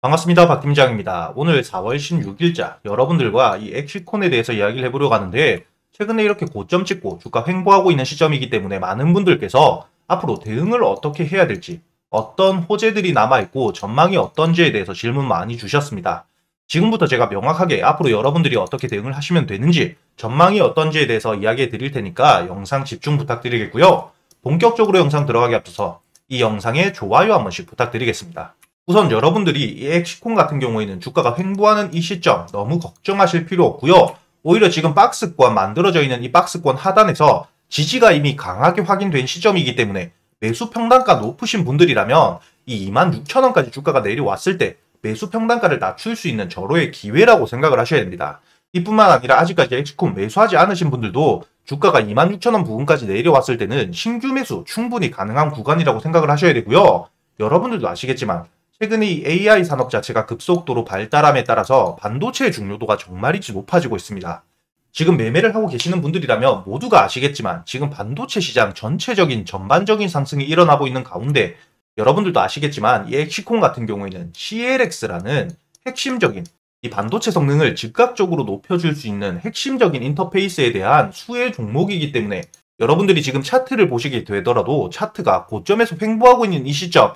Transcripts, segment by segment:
반갑습니다. 박 팀장입니다. 오늘 4월 16일자 여러분들과 이 엑시콘에 대해서 이야기를 해보려고 하는데, 최근에 이렇게 고점 찍고 주가 횡보하고 있는 시점이기 때문에 많은 분들께서 앞으로 대응을 어떻게 해야 될지, 어떤 호재들이 남아있고 전망이 어떤지에 대해서 질문 많이 주셨습니다. 지금부터 제가 명확하게 앞으로 여러분들이 어떻게 대응을 하시면 되는지, 전망이 어떤지에 대해서 이야기해 드릴 테니까 영상 집중 부탁드리겠고요. 본격적으로 영상 들어가기 앞서서 이 영상에 좋아요 한 번씩 부탁드리겠습니다. 우선 여러분들이 이 엑시콘 같은 경우에는 주가가 횡보하는 이 시점 너무 걱정하실 필요 없고요. 오히려 지금 박스권 만들어져 있는 이 박스권 하단에서 지지가 이미 강하게 확인된 시점이기 때문에 매수 평단가 높으신 분들이라면 이 26,000원까지 주가가 내려왔을 때 매수 평단가를 낮출 수 있는 절호의 기회라고 생각을 하셔야 됩니다. 이뿐만 아니라 아직까지 엑시콘 매수하지 않으신 분들도 주가가 26,000원 부근까지 내려왔을 때는 신규 매수 충분히 가능한 구간이라고 생각을 하셔야 되고요. 여러분들도 아시겠지만 최근에 이 AI 산업 자체가 급속도로 발달함에 따라서 반도체의 중요도가 정말이지 높아지고 있습니다. 지금 매매를 하고 계시는 분들이라면 모두가 아시겠지만 지금 반도체 시장 전체적인 전반적인 상승이 일어나고 있는 가운데, 여러분들도 아시겠지만 이 엑시콘 같은 경우에는 CLX라는 핵심적인 이 반도체 성능을 즉각적으로 높여줄 수 있는 핵심적인 인터페이스에 대한 수혜 종목이기 때문에 여러분들이 지금 차트를 보시게 되더라도 차트가 고점에서 횡보하고 있는 이 시점,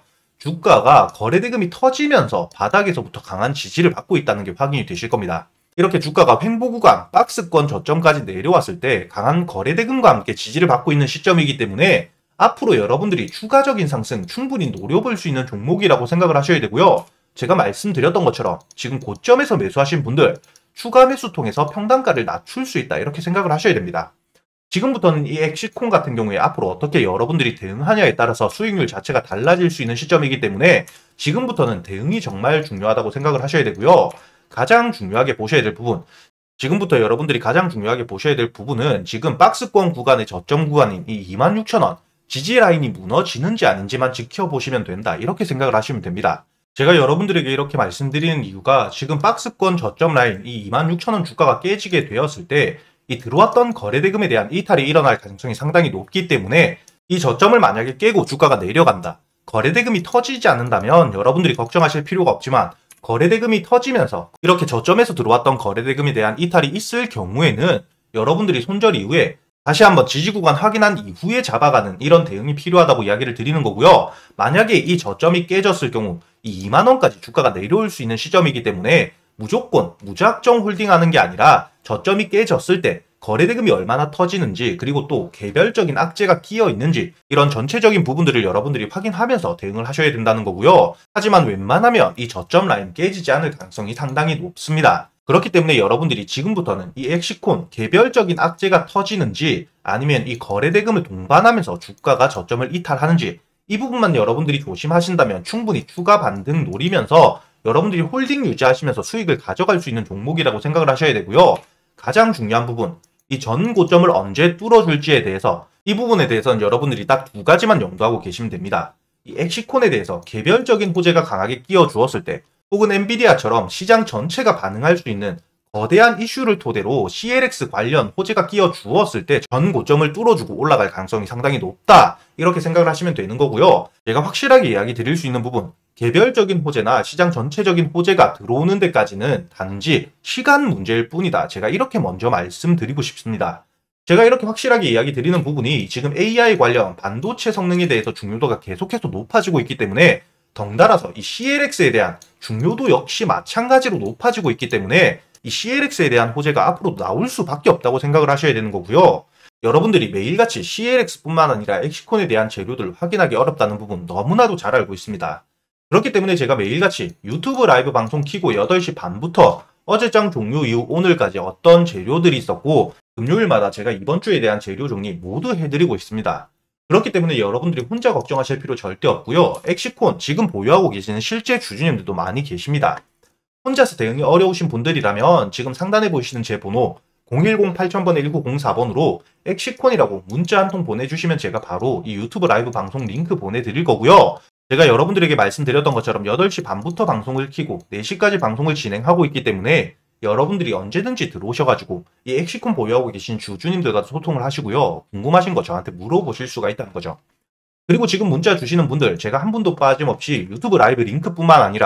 주가가 거래대금이 터지면서 바닥에서부터 강한 지지를 받고 있다는 게 확인이 되실 겁니다. 이렇게 주가가 횡보 구간, 박스권 저점까지 내려왔을 때 강한 거래대금과 함께 지지를 받고 있는 시점이기 때문에 앞으로 여러분들이 추가적인 상승 충분히 노려볼 수 있는 종목이라고 생각을 하셔야 되고요. 제가 말씀드렸던 것처럼 지금 고점에서 매수하신 분들 추가 매수 통해서 평단가를 낮출 수 있다, 이렇게 생각을 하셔야 됩니다. 지금부터는 이 엑시콘 같은 경우에 앞으로 어떻게 여러분들이 대응하냐에 따라서 수익률 자체가 달라질 수 있는 시점이기 때문에 지금부터는 대응이 정말 중요하다고 생각을 하셔야 되고요. 가장 중요하게 보셔야 될 부분, 지금부터 여러분들이 가장 중요하게 보셔야 될 부분은 지금 박스권 구간의 저점 구간인 이 26,000원 지지 라인이 무너지는지 아닌지만 지켜보시면 된다, 이렇게 생각을 하시면 됩니다. 제가 여러분들에게 이렇게 말씀드리는 이유가 지금 박스권 저점 라인 이 26,000원 주가가 깨지게 되었을 때 이 들어왔던 거래대금에 대한 이탈이 일어날 가능성이 상당히 높기 때문에 이 저점을 만약에 깨고 주가가 내려간다, 거래대금이 터지지 않는다면 여러분들이 걱정하실 필요가 없지만, 거래대금이 터지면서 이렇게 저점에서 들어왔던 거래대금에 대한 이탈이 있을 경우에는 여러분들이 손절 이후에 다시 한번 지지 구간 확인한 이후에 잡아가는 이런 대응이 필요하다고 이야기를 드리는 거고요. 만약에 이 저점이 깨졌을 경우 이 2만원까지 주가가 내려올 수 있는 시점이기 때문에 무조건 무작정 홀딩하는 게 아니라 저점이 깨졌을 때 거래대금이 얼마나 터지는지, 그리고 또 개별적인 악재가 끼어 있는지, 이런 전체적인 부분들을 여러분들이 확인하면서 대응을 하셔야 된다는 거고요. 하지만 웬만하면 이 저점 라인 깨지지 않을 가능성이 상당히 높습니다. 그렇기 때문에 여러분들이 지금부터는 이 엑시콘 개별적인 악재가 터지는지 아니면 이 거래대금을 동반하면서 주가가 저점을 이탈하는지, 이 부분만 여러분들이 조심하신다면 충분히 추가 반등 노리면서 여러분들이 홀딩 유지하시면서 수익을 가져갈 수 있는 종목이라고 생각을 하셔야 되고요. 가장 중요한 부분, 이 전 고점을 언제 뚫어줄지에 대해서, 이 부분에 대해서는 여러분들이 딱 두 가지만 염두하고 계시면 됩니다. 이 엑시콘에 대해서 개별적인 호재가 강하게 끼워 주었을 때, 혹은 엔비디아처럼 시장 전체가 반응할 수 있는 거대한 이슈를 토대로 CLX 관련 호재가 끼워 주었을 때 전 고점을 뚫어주고 올라갈 가능성이 상당히 높다, 이렇게 생각을 하시면 되는 거고요. 제가 확실하게 이야기 드릴 수 있는 부분, 개별적인 호재나 시장 전체적인 호재가 들어오는 데까지는 단지 시간 문제일 뿐이다, 제가 이렇게 먼저 말씀드리고 싶습니다. 제가 이렇게 확실하게 이야기 드리는 부분이 지금 AI 관련 반도체 성능에 대해서 중요도가 계속해서 높아지고 있기 때문에 덩달아서 이 CLX에 대한 중요도 역시 마찬가지로 높아지고 있기 때문에 이 CLX에 대한 호재가 앞으로 나올 수밖에 없다고 생각을 하셔야 되는 거고요. 여러분들이 매일같이 CLX뿐만 아니라 엑시콘에 대한 재료들을 확인하기 어렵다는 부분 너무나도 잘 알고 있습니다. 그렇기 때문에 제가 매일같이 유튜브 라이브 방송 키고 8시 반부터 어제장 종료 이후 오늘까지 어떤 재료들이 있었고, 금요일마다 제가 이번 주에 대한 재료 정리 모두 해드리고 있습니다. 그렇기 때문에 여러분들이 혼자 걱정하실 필요 절대 없고요. 엑시콘 지금 보유하고 계시는 실제 주주님들도 많이 계십니다. 혼자서 대응이 어려우신 분들이라면 지금 상단에 보이시는 제 번호 010-8000번에 1904번으로 엑시콘이라고 문자 한 통 보내주시면 제가 바로 이 유튜브 라이브 방송 링크 보내드릴 거고요. 제가 여러분들에게 말씀드렸던 것처럼 8시 반부터 방송을 켜고 4시까지 방송을 진행하고 있기 때문에 여러분들이 언제든지 들어오셔가지고 이 엑시콘 보유하고 계신 주주님들과 소통을 하시고요. 궁금하신 거 저한테 물어보실 수가 있다는 거죠. 그리고 지금 문자 주시는 분들 제가 한 분도 빠짐없이 유튜브 라이브 링크뿐만 아니라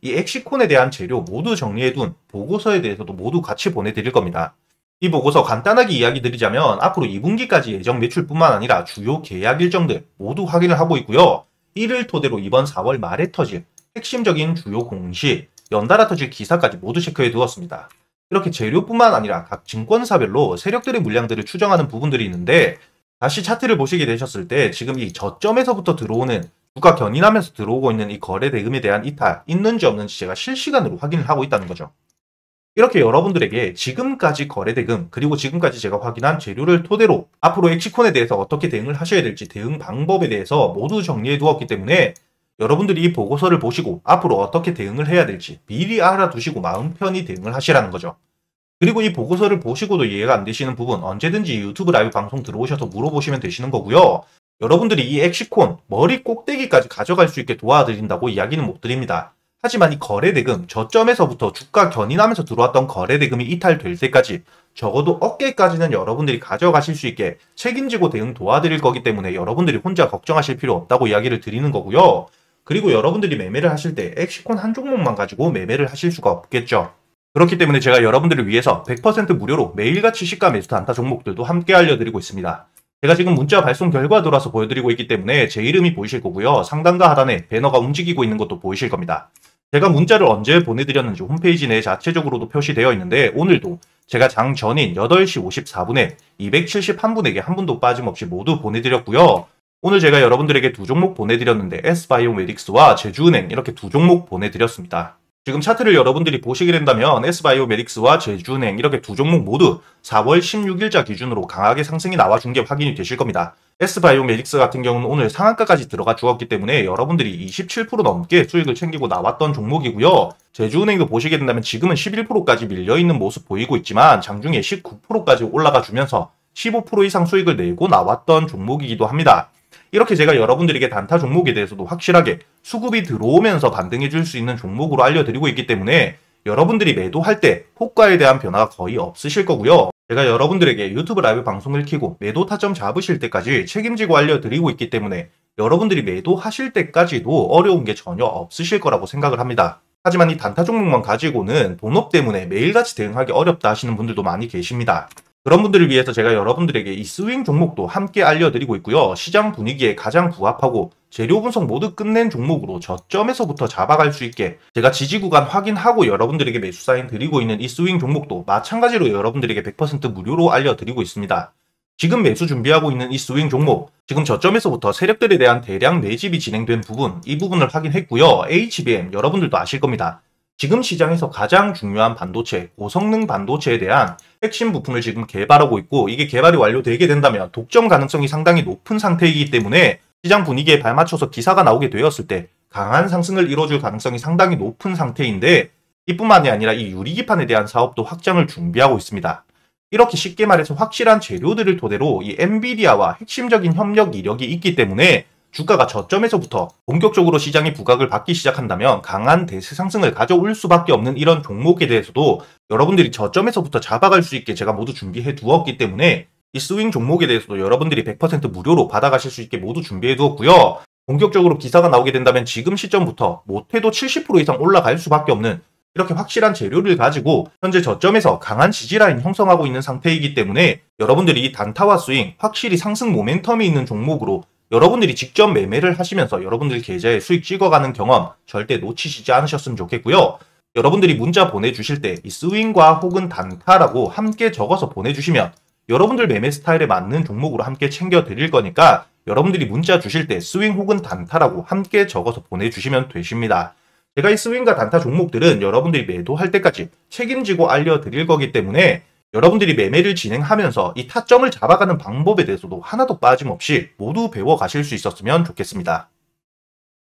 이 엑시콘에 대한 재료 모두 정리해둔 보고서에 대해서도 모두 같이 보내드릴 겁니다. 이 보고서 간단하게 이야기 드리자면 앞으로 2분기까지 예정 매출뿐만 아니라 주요 계약 일정들 모두 확인을 하고 있고요. 이를 토대로 이번 4월 말에 터질 핵심적인 주요 공시, 연달아 터질 기사까지 모두 체크해 두었습니다. 이렇게 재료뿐만 아니라 각 증권사별로 세력들의 물량들을 추정하는 부분들이 있는데 다시 차트를 보시게 되셨을 때 지금 이 저점에서부터 들어오는 주가 견인하면서 들어오고 있는 이 거래 대금에 대한 이탈 있는지 없는지 제가 실시간으로 확인을 하고 있다는 거죠. 이렇게 여러분들에게 지금까지 거래 대금 그리고 지금까지 제가 확인한 재료를 토대로 앞으로 엑시콘에 대해서 어떻게 대응을 하셔야 될지 대응 방법에 대해서 모두 정리해 두었기 때문에 여러분들이 이 보고서를 보시고 앞으로 어떻게 대응을 해야 될지 미리 알아두시고 마음 편히 대응을 하시라는 거죠. 그리고 이 보고서를 보시고도 이해가 안 되시는 부분 언제든지 유튜브 라이브 방송 들어오셔서 물어보시면 되시는 거고요. 여러분들이 이 엑시콘 머리 꼭대기까지 가져갈 수 있게 도와드린다고 이야기는 못 드립니다. 하지만 이 거래대금 저점에서부터 주가 견인하면서 들어왔던 거래대금이 이탈될 때까지 적어도 어깨까지는 여러분들이 가져가실 수 있게 책임지고 대응 도와드릴 거기 때문에 여러분들이 혼자 걱정하실 필요 없다고 이야기를 드리는 거고요. 그리고 여러분들이 매매를 하실 때 엑시콘 한 종목만 가지고 매매를 하실 수가 없겠죠. 그렇기 때문에 제가 여러분들을 위해서 100% 무료로 매일같이 시가 매수 단타 종목들도 함께 알려드리고 있습니다. 제가 지금 문자 발송 결과 돌아서 보여드리고 있기 때문에 제 이름이 보이실 거고요. 상단과 하단에 배너가 움직이고 있는 것도 보이실 겁니다. 제가 문자를 언제 보내드렸는지 홈페이지 내에 자체적으로도 표시되어 있는데 오늘도 제가 장 전인 8시 54분에 271분에게 한 분도 빠짐없이 모두 보내드렸고요. 오늘 제가 여러분들에게 두 종목 보내드렸는데 S바이오메딕스와 제주은행 이렇게 두 종목 보내드렸습니다. 지금 차트를 여러분들이 보시게 된다면 S바이오메딕스와 제주은행 이렇게 두 종목 모두 4월 16일자 기준으로 강하게 상승이 나와준 게 확인이 되실 겁니다. S바이오메딕스 같은 경우는 오늘 상한가까지 들어가 주었기 때문에 여러분들이 27% 넘게 수익을 챙기고 나왔던 종목이고요. 제주은행도 보시게 된다면 지금은 11%까지 밀려있는 모습 보이고 있지만 장중에 19%까지 올라가 주면서 15% 이상 수익을 내고 나왔던 종목이기도 합니다. 이렇게 제가 여러분들에게 단타 종목에 대해서도 확실하게 수급이 들어오면서 반등해 줄 수 있는 종목으로 알려드리고 있기 때문에 여러분들이 매도할 때 호가에 대한 변화가 거의 없으실 거고요. 제가 여러분들에게 유튜브 라이브 방송을 켜고 매도 타점 잡으실 때까지 책임지고 알려드리고 있기 때문에 여러분들이 매도하실 때까지도 어려운 게 전혀 없으실 거라고 생각을 합니다. 하지만 이 단타 종목만 가지고는 본업 때문에 매일같이 대응하기 어렵다 하시는 분들도 많이 계십니다. 그런 분들을 위해서 제가 여러분들에게 이 스윙 종목도 함께 알려드리고 있고요. 시장 분위기에 가장 부합하고 재료 분석 모두 끝낸 종목으로 저점에서부터 잡아갈 수 있게 제가 지지 구간 확인하고 여러분들에게 매수 사인 드리고 있는 이 스윙 종목도 마찬가지로 여러분들에게 100% 무료로 알려드리고 있습니다. 지금 매수 준비하고 있는 이 스윙 종목, 지금 저점에서부터 세력들에 대한 대량 매집이 진행된 부분, 이 부분을 확인했고요. HBM 여러분들도 아실 겁니다. 지금 시장에서 가장 중요한 반도체, 고성능 반도체에 대한 핵심 부품을 지금 개발하고 있고 이게 개발이 완료되게 된다면 독점 가능성이 상당히 높은 상태이기 때문에 시장 분위기에 발맞춰서 기사가 나오게 되었을 때 강한 상승을 이뤄줄 가능성이 상당히 높은 상태인데 이뿐만이 아니라 이 유리기판에 대한 사업도 확장을 준비하고 있습니다. 이렇게 쉽게 말해서 확실한 재료들을 토대로 이 엔비디아와 핵심적인 협력 이력이 있기 때문에 주가가 저점에서부터 본격적으로 시장이 부각을 받기 시작한다면 강한 대세 상승을 가져올 수밖에 없는 이런 종목에 대해서도 여러분들이 저점에서부터 잡아갈 수 있게 제가 모두 준비해 두었기 때문에 이 스윙 종목에 대해서도 여러분들이 100% 무료로 받아가실 수 있게 모두 준비해 두었고요. 본격적으로 기사가 나오게 된다면 지금 시점부터 못해도 70% 이상 올라갈 수밖에 없는 이렇게 확실한 재료를 가지고 현재 저점에서 강한 지지라인 형성하고 있는 상태이기 때문에 여러분들이 단타와 스윙 확실히 상승 모멘텀이 있는 종목으로 여러분들이 직접 매매를 하시면서 여러분들 계좌에 수익 찍어가는 경험 절대 놓치시지 않으셨으면 좋겠고요. 여러분들이 문자 보내주실 때 이 스윙과 혹은 단타라고 함께 적어서 보내주시면 여러분들 매매 스타일에 맞는 종목으로 함께 챙겨드릴 거니까 여러분들이 문자 주실 때 스윙 혹은 단타라고 함께 적어서 보내주시면 되십니다. 제가 이 스윙과 단타 종목들은 여러분들이 매도할 때까지 책임지고 알려드릴 거기 때문에 여러분들이 매매를 진행하면서 이 타점을 잡아가는 방법에 대해서도 하나도 빠짐없이 모두 배워가실 수 있었으면 좋겠습니다.